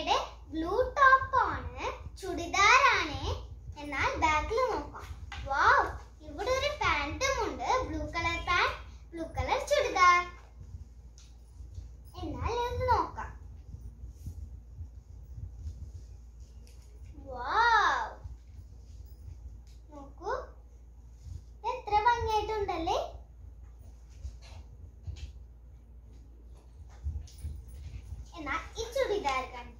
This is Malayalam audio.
അമ്മയുടെ ബ്ലൂ ടോപ്പ് ആണ്, ചുടിദാറാണ്. എന്നാൽ ബാക്കിൽ നോക്കാം. വാവ്, ഇവിടെ ഒരു പാന്റും ഉണ്ട്. Blue colour pant, blue colour churidar. എന്നാൽ ഇത് നോക്കാം. വാവ്, നോക്കൂ, എത്ര ഭംഗിയായിട്ടുണ്ടല്ലേ. എന്നാൽ ഈ ചുടിദാർ കണ്ടോ?